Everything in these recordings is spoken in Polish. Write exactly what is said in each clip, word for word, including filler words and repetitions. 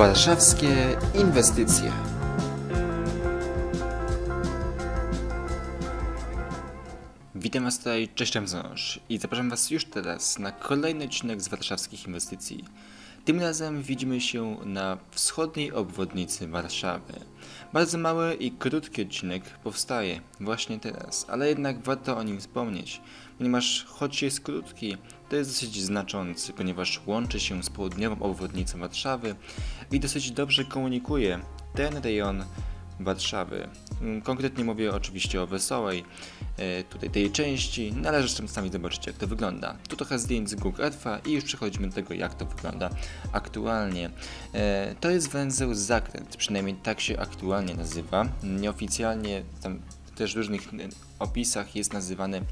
Warszawskie inwestycje. Witam Was tutaj, cześć Ramzosz i zapraszam Was już teraz na kolejny odcinek z warszawskich inwestycji. Tym razem widzimy się na wschodniej obwodnicy Warszawy. Bardzo mały i krótki odcinek powstaje właśnie teraz, ale jednak warto o nim wspomnieć, ponieważ choć jest krótki, to jest dosyć znaczący, ponieważ łączy się z południową obwodnicą Warszawy i dosyć dobrze komunikuje ten rejon Warszawy. Konkretnie mówię oczywiście o Wesołej, tutaj tej części, no ale zresztą sami zobaczycie, jak to wygląda. Tu trochę zdjęć z Google Earth'a i już przechodzimy do tego, jak to wygląda aktualnie. To jest węzeł Zakręt, przynajmniej tak się aktualnie nazywa. Nieoficjalnie, tam też w różnych opisach jest nazywany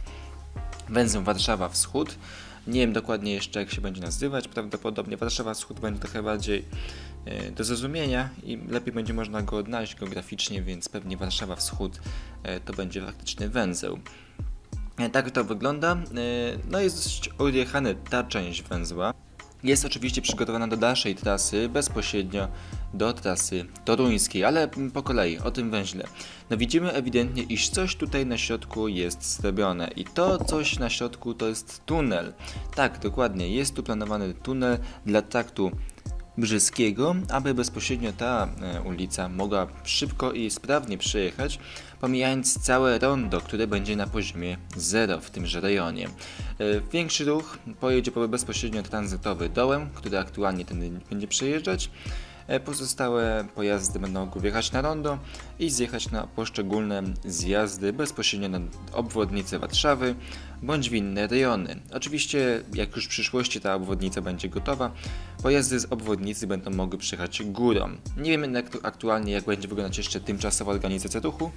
węzeł Warszawa Wschód. Nie wiem dokładnie jeszcze, jak się będzie nazywać, prawdopodobnie Warszawa Wschód będzie trochę bardziej e, do zrozumienia i lepiej będzie można go odnaleźć geograficznie, więc pewnie Warszawa Wschód e, to będzie faktyczny węzeł. E, tak to wygląda. E, no jest dość odjechany ta część węzła. Jest oczywiście przygotowana do dalszej trasy, bezpośrednio do trasy toruńskiej, ale po kolei, o tym węźle. No widzimy ewidentnie, iż coś tutaj na środku jest zrobione i to coś na środku to jest tunel. Tak, dokładnie, jest tu planowany tunel dla traktu brzyskiego, aby bezpośrednio ta e, ulica mogła szybko i sprawnie przejechać, pomijając całe rondo, które będzie na poziomie zero w tymże rejonie. E, większy ruch pojedzie po bezpośrednio tranzytowy dołem, który aktualnie ten będzie przejeżdżać. E, pozostałe pojazdy będą mogły wjechać na rondo i zjechać na poszczególne zjazdy bezpośrednio na obwodnicę Warszawy bądź w inne rejony. Oczywiście, jak już w przyszłości ta obwodnica będzie gotowa, pojazdy z obwodnicy będą mogły przejechać górą. Nie wiemy jak to aktualnie, jak będzie wyglądać jeszcze tymczasowa organizacja ruchu,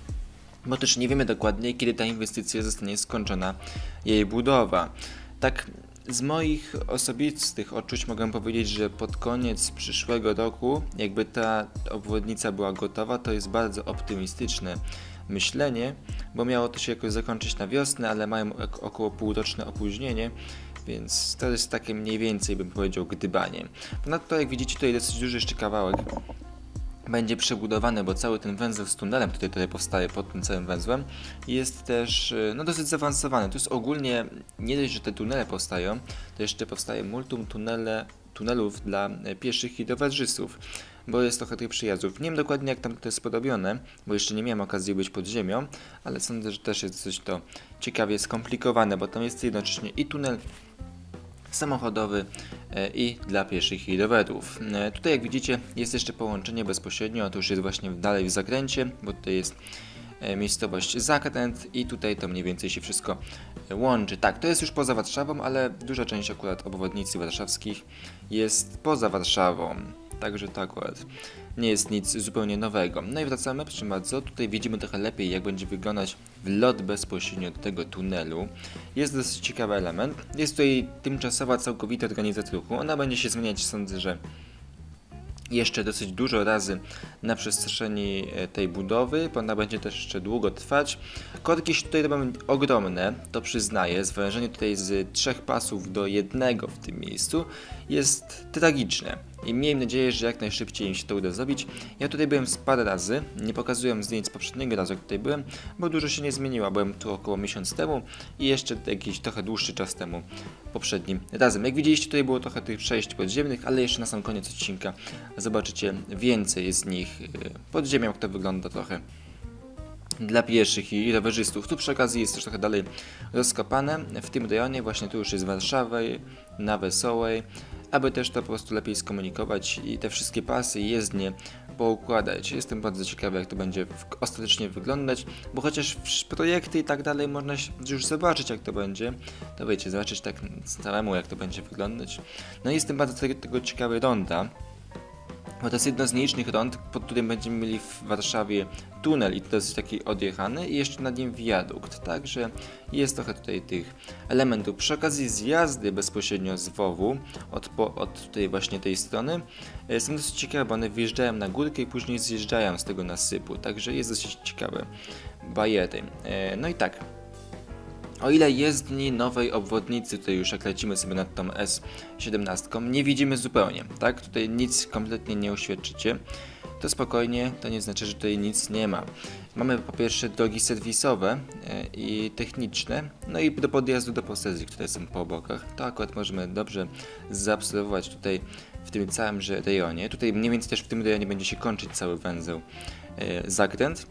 bo też nie wiemy dokładnie, kiedy ta inwestycja zostanie skończona, jej budowa. Tak, z moich osobistych odczuć mogę powiedzieć, że pod koniec przyszłego roku, jakby ta obwodnica była gotowa, to jest bardzo optymistyczne myślenie, bo miało to się jakoś zakończyć na wiosnę, ale mają około półroczne opóźnienie, więc to jest takie mniej więcej, bym powiedział, gdybanie. Ponadto, jak widzicie, tutaj dosyć duży jeszcze kawałek będzie przebudowany, bo cały ten węzeł z tunelem, który tutaj powstaje pod tym całym węzłem, jest też no, dosyć zaawansowany. Tu jest ogólnie, nie dość, że te tunele powstają, to jeszcze powstaje multum tunele, tunelów dla pieszych i rowerzystów, bo jest trochę tych przyjazdów. Nie wiem dokładnie, jak tam to jest podobione, bo jeszcze nie miałem okazji być pod ziemią, ale sądzę, że też jest dosyć to ciekawie skomplikowane, bo tam jest jednocześnie i tunel samochodowy i dla pieszych i rowerów. Tutaj, jak widzicie, jest jeszcze połączenie bezpośrednio, to już jest właśnie dalej w Zakręcie, bo tutaj jest miejscowość Zakręt i tutaj to mniej więcej się wszystko łączy. Tak, to jest już poza Warszawą, ale duża część akurat obwodnicy warszawskich jest poza Warszawą. Także to akurat nie jest nic zupełnie nowego. No i wracamy, proszę bardzo, tutaj widzimy trochę lepiej, jak będzie wyglądać wlot bezpośrednio do tego tunelu. Jest dosyć ciekawy element. Jest tutaj tymczasowa, całkowita organizacja ruchu. Ona będzie się zmieniać, sądzę, że jeszcze dosyć dużo razy na przestrzeni tej budowy, bo ona będzie też jeszcze długo trwać. Korki się tutaj robią ogromne, to przyznaję. Zwężenie tutaj z trzech pasów do jednego w tym miejscu jest tragiczne. I miejmy nadzieję, że jak najszybciej im się to uda zrobić. Ja tutaj byłem z parę razy, nie pokazuję zdjęć z poprzedniego razu, jak tutaj byłem, bo dużo się nie zmieniło. Byłem tu około miesiąc temu i jeszcze jakiś trochę dłuższy czas temu poprzednim razem. Jak widzieliście, tutaj było trochę tych przejść podziemnych, ale jeszcze na sam koniec odcinka zobaczycie więcej z nich pod ziemią, jak to wygląda trochę dla pieszych i rowerzystów. Tu przy okazji jest też trochę dalej rozkopane. W tym rejonie właśnie tu już jest Warszawa na Wesołej, aby też to po prostu lepiej skomunikować i te wszystkie pasy i jezdnie poukładać. Jestem bardzo ciekawy, jak to będzie ostatecznie wyglądać, bo chociaż projekty i tak dalej można już zobaczyć, jak to będzie, to wiecie, zobaczyć tak samemu, jak to będzie wyglądać. No i jestem bardzo tego, tego ciekawy ronda, bo to jest jedno z nielicznych rond, pod którym będziemy mieli w Warszawie tunel i to jest taki odjechany i jeszcze nad nim wiadukt, także jest trochę tutaj tych elementów. Przy okazji zjazdy bezpośrednio z WOW-u od, po, od tutaj właśnie tej strony są dosyć ciekawe, bo one wjeżdżają na górkę i później zjeżdżają z tego nasypu, także jest dosyć ciekawe bajery. No i tak, O ile jezdni nowej obwodnicy, tutaj już jak lecimy sobie nad tą S siedemnaście, nie widzimy zupełnie, tak? Tutaj nic kompletnie nie uświadczycie. To spokojnie, to nie znaczy, że tutaj nic nie ma. Mamy po pierwsze drogi serwisowe i techniczne, no i do podjazdu do posesji, które są po bokach. To akurat możemy dobrze zaobserwować tutaj w tym całym rejonie. Tutaj mniej więcej też w tym rejonie będzie się kończyć cały węzeł zakręt.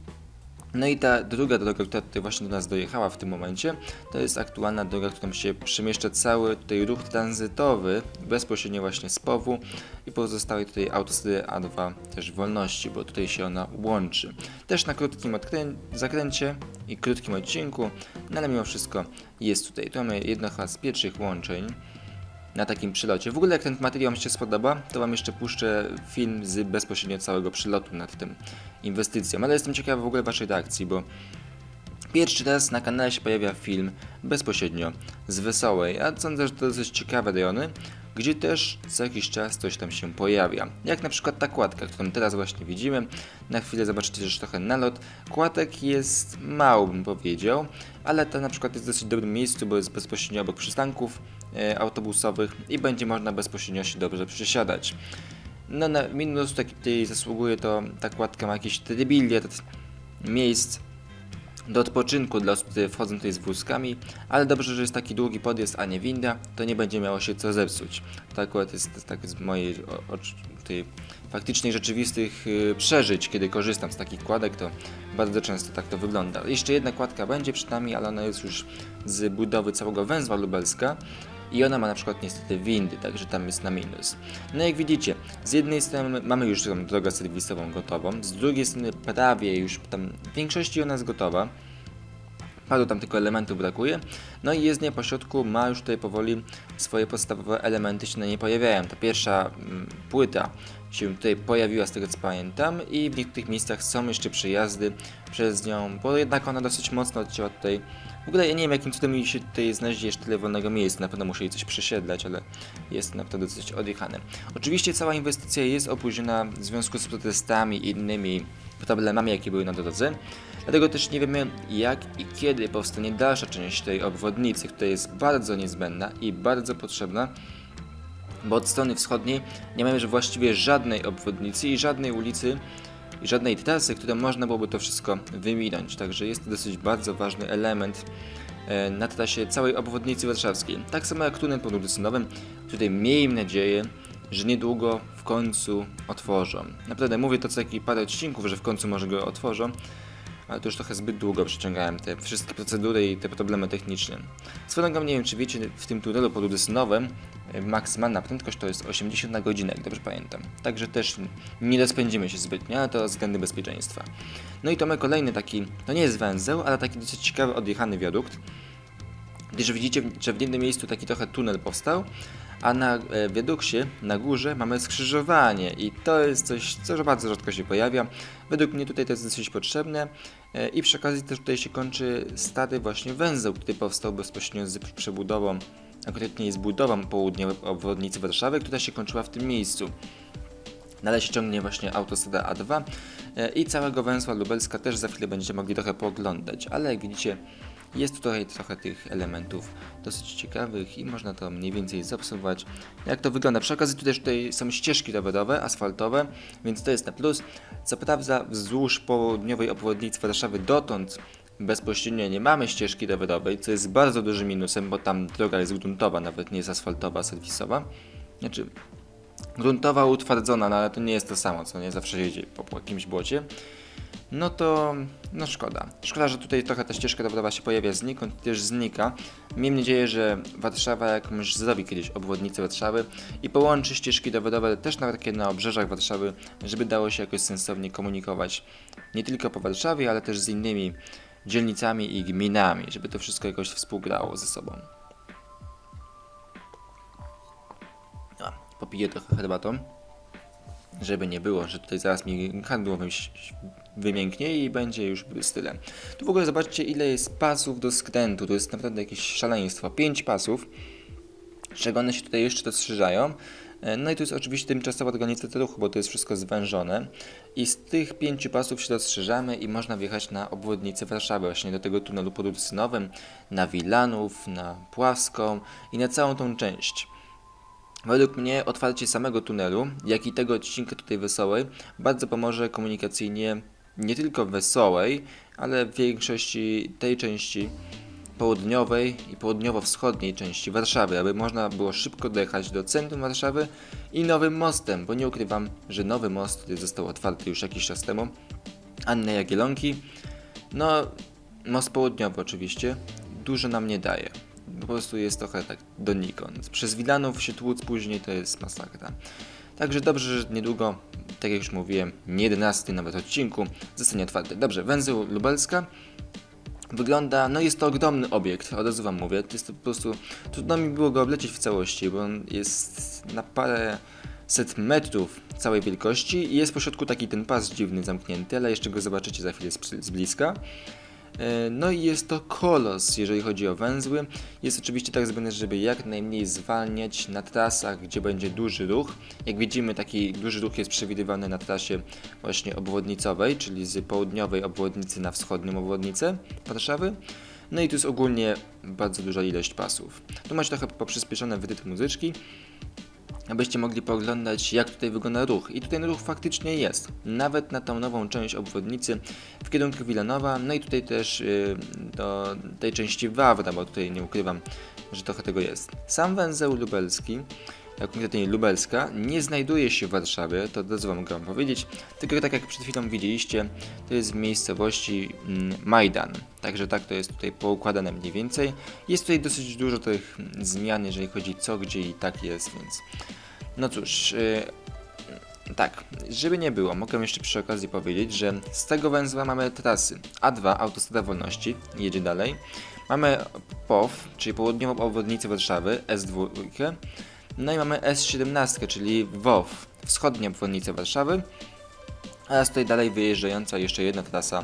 No i ta druga droga, która tutaj właśnie do nas dojechała w tym momencie, to jest aktualna droga, którą się przemieszcza cały tutaj ruch tranzytowy, bezpośrednio właśnie z Powu i pozostałej tutaj autostrady A dwa też wolności, bo tutaj się ona łączy. Też na krótkim zakręcie i krótkim odcinku, no ale mimo wszystko jest tutaj. Tu mamy jedno z pierwszych łączeń na takim przylocie. W ogóle jak ten materiał Wam się spodoba, to Wam jeszcze puszczę film z bezpośrednio całego przylotu nad tym inwestycją, ale jestem ciekawy w ogóle Waszej reakcji, bo pierwszy raz na kanale się pojawia film bezpośrednio z Wesołej, a sądzę, że to dosyć ciekawe rejony, gdzie też co jakiś czas coś tam się pojawia. Jak na przykład ta kładka, którą teraz właśnie widzimy. Na chwilę zobaczycie też trochę nalot. Kładek jest mało, bym powiedział, ale ta na przykład jest w dosyć dobrym miejscu, bo jest bezpośrednio obok przystanków e, autobusowych i będzie można bezpośrednio się dobrze przesiadać. No na minus taki zasługuje to ta kładka ma jakiś trybiliard miejsc do odpoczynku dla osób, które wchodzą tutaj z wózkami, ale dobrze, że jest taki długi podjazd, a nie winda, to nie będzie miało się co zepsuć. To akurat jest tak z mojej o, o, tej faktycznej, rzeczywistych yy, przeżyć, kiedy korzystam z takich kładek, to bardzo często tak to wygląda. Jeszcze jedna kładka będzie przed nami, ale ona jest już z budowy całego węzła Lubelska i ona ma na przykład niestety windy, także tam jest na minus. No jak widzicie, z jednej strony mamy już tą drogę serwisową gotową, z drugiej strony prawie już tam w większości ona jest gotowa. Paru tam tylko elementów brakuje, no i jezdnia po środku ma już tutaj powoli swoje podstawowe elementy się na niej pojawiają. Ta pierwsza mm, płyta się tutaj pojawiła z tego co pamiętam i w niektórych miejscach są jeszcze przejazdy przez nią, bo jednak ona dosyć mocno odcięła tutaj. W ogóle ja nie wiem jakim cudem mi się tutaj znajdzie jeszcze tyle wolnego miejsca, na pewno muszę jej coś przesiedlać, ale jest naprawdę dosyć odjechane. Oczywiście cała inwestycja jest opóźniona w związku z protestami i innymi problemami jakie były na drodze. Dlatego też nie wiemy jak i kiedy powstanie dalsza część tej obwodnicy, która jest bardzo niezbędna i bardzo potrzebna, bo od strony wschodniej nie mamy już właściwie żadnej obwodnicy i żadnej ulicy i żadnej trasy, którą można byłoby to wszystko wyminąć. Także jest to dosyć bardzo ważny element na trasie całej obwodnicy warszawskiej. Tak samo jak tunel pod Urysynowem, tutaj miejmy nadzieję, że niedługo w końcu otworzą. Naprawdę mówię to co jakiś parę odcinków, że w końcu może go otworzą, ale to już trochę zbyt długo przeciągałem te wszystkie procedury i te problemy techniczne. Swoją drogą, nie wiem czy wiecie, w tym tunelu pod Urysynowem maksymalna prędkość to jest osiemdziesiąt na godzinę, jak dobrze pamiętam. Także też nie rozpędzimy się zbytnio, ale to względy bezpieczeństwa. No i to mamy kolejny taki, to nie jest węzeł, ale taki dosyć ciekawy odjechany wiadukt. Gdyż widzicie, że w jednym miejscu taki trochę tunel powstał, a na wiadukcie, na górze mamy skrzyżowanie i to jest coś, co bardzo rzadko się pojawia. Według mnie tutaj to jest dosyć potrzebne i przy okazji też tutaj się kończy stary właśnie węzeł, który powstał bezpośrednio z przebudową, a konkretnie z budową południowej obwodnicy Warszawy, która się kończyła w tym miejscu. Dalej się ciągnie właśnie autostrada A dwa i całego węzła Lubelska też za chwilę będziecie mogli trochę pooglądać, ale jak widzicie jest tutaj trochę tych elementów dosyć ciekawych i można to mniej więcej zaobserwować, jak to wygląda. Przy okazji tutaj, tutaj są ścieżki rowerowe, asfaltowe, więc to jest na plus. Co prawda wzdłuż południowej obwodnicy Warszawy dotąd bezpośrednio nie mamy ścieżki rowerowej, co jest bardzo dużym minusem, bo tam droga jest gruntowa, nawet nie jest asfaltowa, serwisowa. Znaczy gruntowa, utwardzona, no ale to nie jest to samo, co nie zawsze jedzie po, po jakimś błocie. No to, no szkoda. Szkoda, że tutaj trochę ta ścieżka rowerowa się pojawia znikąd, też znika. Miejmy nadzieję, że Warszawa jakąś zrobi kiedyś obwodnicę Warszawy i połączy ścieżki rowerowe też nawet takie na obrzeżach Warszawy, żeby dało się jakoś sensownie komunikować nie tylko po Warszawie, ale też z innymi dzielnicami i gminami, żeby to wszystko jakoś współgrało ze sobą. No, popiję trochę herbatą, żeby nie było, że tutaj zaraz mi handło wymięknie i będzie już tyle. Tu w ogóle zobaczcie, ile jest pasów do skrętu, to jest naprawdę jakieś szaleństwo. pięć pasów, z czego one się tutaj jeszcze dostrzeżają. No i tu jest oczywiście tymczasowa organizacja ruchu, bo to jest wszystko zwężone i z tych pięciu pasów się rozszerzamy i można wjechać na obwodnicę Warszawy, właśnie do tego tunelu pod Ursynowem, na Wilanów, na Pławską i na całą tą część. Według mnie otwarcie samego tunelu, jak i tego odcinka tutaj Wesołej, bardzo pomoże komunikacyjnie nie tylko Wesołej, ale w większości tej części południowej i południowo-wschodniej części Warszawy, aby można było szybko dojechać do centrum Warszawy i nowym mostem, bo nie ukrywam, że nowy most, który został otwarty już jakiś czas temu, Anny Jagiellonki, no most południowy oczywiście, dużo nam nie daje. Po prostu jest trochę tak donikąd. Przez Wilanów się tłuc później to jest masakra. Także dobrze, że niedługo, tak jak już mówiłem, nie jedenasty nawet odcinku, zostanie otwarty. Dobrze, węzeł Lubelska wygląda, no jest to ogromny obiekt, od razu wam mówię, to jest to po prostu, trudno mi było go oblecieć w całości, bo on jest na parę set metrów całej wielkości i jest po środku taki ten pas dziwny, zamknięty, ale jeszcze go zobaczycie za chwilę z bliska. No i jest to kolos, jeżeli chodzi o węzły. Jest oczywiście tak zrobione, żeby jak najmniej zwalniać na trasach, gdzie będzie duży ruch. Jak widzimy, taki duży ruch jest przewidywany na trasie właśnie obwodnicowej, czyli z południowej obwodnicy na wschodnią obwodnicę Warszawy. No i tu jest ogólnie bardzo duża ilość pasów. Tu macie trochę poprzyspieszone rytm muzyczki, abyście mogli pooglądać, jak tutaj wygląda ruch. I tutaj ruch faktycznie jest, nawet na tą nową część obwodnicy w kierunku Wilanowa, no i tutaj też yy, do tej części Wawra, bo tutaj nie ukrywam, że trochę tego jest. Sam węzeł lubelski, jak konkretnie Lubelska, nie znajduje się w Warszawie, to od razu wam mogę powiedzieć, tylko tak jak przed chwilą widzieliście, to jest w miejscowości mm, Majdan, także tak to jest tutaj poukładane mniej więcej. Jest tutaj dosyć dużo tych zmian, jeżeli chodzi co, gdzie i tak jest, więc no cóż, yy, tak, żeby nie było, mogę jeszcze przy okazji powiedzieć, że z tego węzła mamy trasy A dwa, Autostrada Wolności, jedzie dalej, mamy P O W, czyli południową obwodnicę Warszawy, S dwa, no i mamy S siedemnaście, czyli W O W, wschodnia obwodnica Warszawy, oraz tutaj dalej wyjeżdżająca jeszcze jedna trasa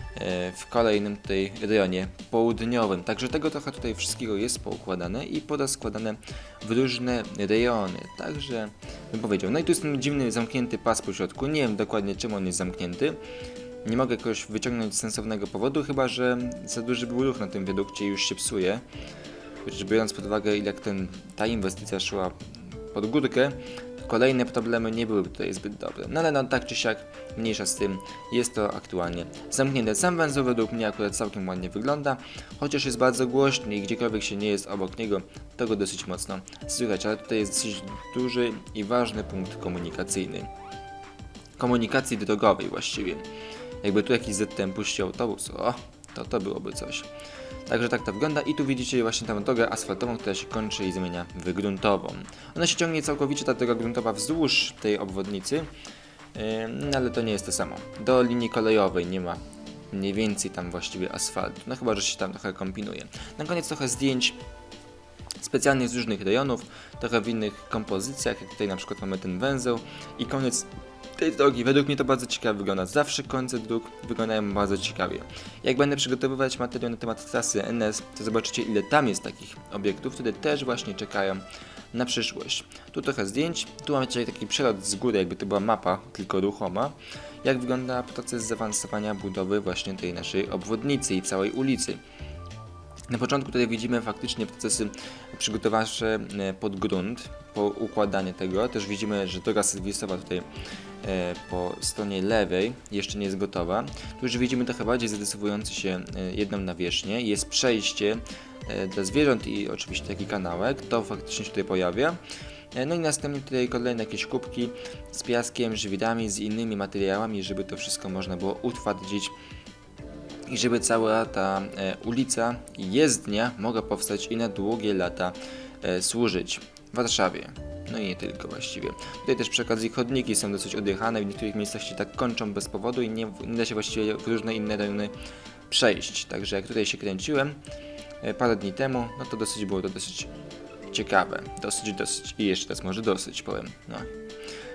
w kolejnym tutaj rejonie południowym. Także tego trochę tutaj wszystkiego jest poukładane i podaskładane w różne rejony. Także bym powiedział. No i tu jest ten dziwny zamknięty pas po środku. Nie wiem dokładnie czemu on jest zamknięty. Nie mogę jakoś wyciągnąć sensownego powodu, chyba że za duży był ruch na tym wiadukcie i już się psuje. Chociaż biorąc pod uwagę, jak ten, ta inwestycja szła pod górkę, kolejne problemy nie byłyby tutaj zbyt dobre. No ale no tak czy siak, mniejsza z tym, jest to aktualnie zamknięte. Sam węzeł według mnie akurat całkiem ładnie wygląda, chociaż jest bardzo głośny i gdziekolwiek się nie jest obok niego, to go dosyć mocno słychać, ale tutaj jest dosyć duży i ważny punkt komunikacyjny. Komunikacji drogowej właściwie. Jakby tu jakiś Z T M puścił autobus, o, to to byłoby coś. Także tak to wygląda i tu widzicie właśnie tę drogę asfaltową, która się kończy i zmienia w gruntową. Ona się ciągnie całkowicie, ta droga gruntowa, wzdłuż tej obwodnicy, yy, ale to nie jest to samo. Do linii kolejowej nie ma mniej więcej tam właściwie asfaltu, no chyba, że się tam trochę kombinuje. Na koniec trochę zdjęć specjalnych z różnych rejonów, trochę w innych kompozycjach, jak tutaj na przykład mamy ten węzeł i koniec tej drogi. Według mnie to bardzo ciekawie wygląda. Zawsze końce dróg wyglądają bardzo ciekawie. Jak będę przygotowywać materiał na temat trasy N S, to zobaczycie, ile tam jest takich obiektów, które też właśnie czekają na przyszłość. Tu trochę zdjęć, tu mamy tutaj taki przelot z góry, jakby to była mapa, tylko ruchoma, jak wygląda proces zaawansowania budowy właśnie tej naszej obwodnicy i całej ulicy. Na początku tutaj widzimy faktycznie procesy przygotowawcze pod grunt, po układanie tego. Też widzimy, że droga serwisowa tutaj e, po stronie lewej jeszcze nie jest gotowa. Tu już widzimy trochę bardziej zadysowujący się e, jedną nawierzchnię. Jest przejście e, dla zwierząt i oczywiście taki kanałek. To faktycznie się tutaj pojawia. E, no i następnie tutaj kolejne jakieś kubki z piaskiem, żwirami, z innymi materiałami, żeby to wszystko można było utwardzić i żeby cała ta e, ulica i jezdnia mogła powstać i na długie lata e, służyć w Warszawie. No i nie tylko właściwie. Tutaj też przy okazji chodniki są dosyć odjechane, w niektórych miejscach się tak kończą bez powodu i nie, nie da się właściwie w różne inne rejony przejść. Także jak tutaj się kręciłem e, parę dni temu, no to dosyć było to dosyć ciekawe. Dosyć, dosyć i jeszcze raz może dosyć powiem. No.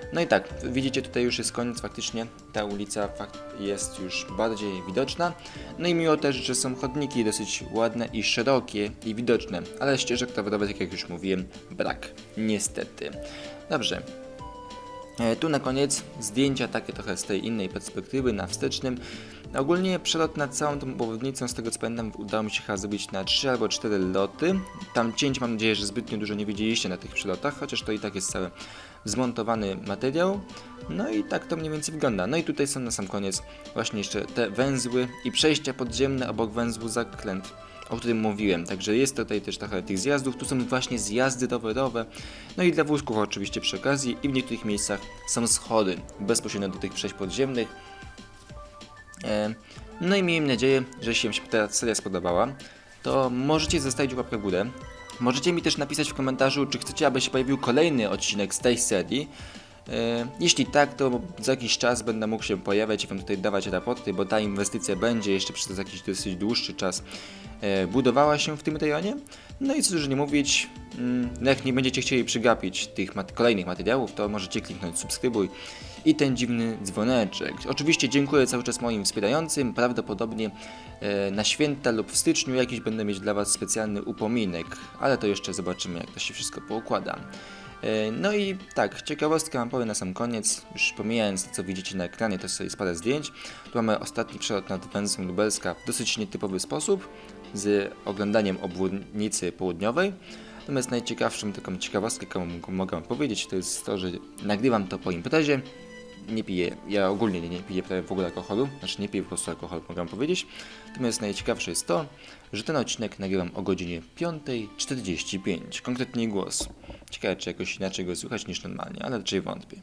No i tak, widzicie, tutaj już jest koniec, faktycznie ta ulica jest już bardziej widoczna. No i miło też, że są chodniki dosyć ładne i szerokie i widoczne, ale ścieżek rowerowych, tak jak już mówiłem, brak, niestety. Dobrze. E, tu na koniec zdjęcia takie trochę z tej innej perspektywy, na wstecznym. Ogólnie przelot nad całą tą obwodnicą, z tego co pamiętam, udało mi się chyba zrobić na trzy albo cztery loty. Tam cięć mam nadzieję, że zbytnio dużo nie widzieliście na tych przelotach, chociaż to i tak jest cały zmontowany materiał. No i tak to mniej więcej wygląda. No i tutaj są na sam koniec właśnie jeszcze te węzły i przejścia podziemne obok węzłu Zakręt, o którym mówiłem. Także jest tutaj też trochę tych zjazdów, tu są właśnie zjazdy rowerowe, no i dla wózków oczywiście przy okazji, i w niektórych miejscach są schody bezpośrednio do tych przejść podziemnych. E, no i miejmy nadzieję, że się ta seria spodobała. To możecie zostawić łapkę w górę. Możecie mi też napisać w komentarzu, czy chcecie, aby się pojawił kolejny odcinek z tej serii. E, jeśli tak, to za jakiś czas będę mógł się pojawiać i wam tutaj dawać raporty, bo ta inwestycja będzie jeszcze przez jakiś dosyć dłuższy czas e, budowała się w tym rejonie. No i co dużo nie mówić, mm, jak nie będziecie chcieli przegapić tych mat kolejnych materiałów, to możecie kliknąć subskrybuj i ten dziwny dzwoneczek. Oczywiście dziękuję cały czas moim wspierającym, prawdopodobnie e, na święta lub w styczniu jakiś będę mieć dla was specjalny upominek, ale to jeszcze zobaczymy, jak to się wszystko poukłada. No i tak, ciekawostka wam powiem na sam koniec, już pomijając to, co widzicie na ekranie, to jest parę zdjęć. Tu mamy ostatni przelot nad węzłem Lubelska w dosyć nietypowy sposób, z oglądaniem obwodnicy południowej. Natomiast najciekawszą taką ciekawostkę, jaką mogę powiedzieć, to jest to, że nagrywam to po imprezie. Nie piję, ja ogólnie nie, nie piję prawie w ogóle alkoholu, znaczy nie piję po prostu alkoholu, mogę powiedzieć. Natomiast najciekawsze jest to, że ten odcinek nagrywam o godzinie piąta czterdzieści pięć, konkretnie głos. Ciekawe, czy jakoś inaczej go słychać niż normalnie, ale raczej wątpię.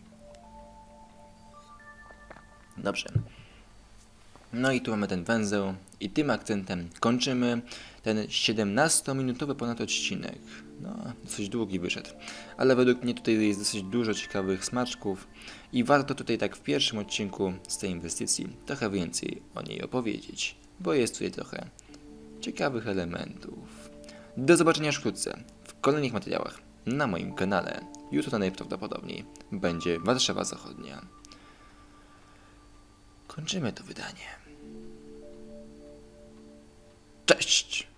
Dobrze. No i tu mamy ten węzeł i tym akcentem kończymy ten siedemnastominutowy ponad odcinek. No, dosyć długi wyszedł, ale według mnie tutaj jest dosyć dużo ciekawych smaczków i warto tutaj tak w pierwszym odcinku z tej inwestycji trochę więcej o niej opowiedzieć, bo jest tutaj trochę ciekawych elementów. Do zobaczenia już wkrótce w kolejnych materiałach na moim kanale. Jutro najprawdopodobniej będzie Warszawa Zachodnia. Kończymy to wydanie. Cześć!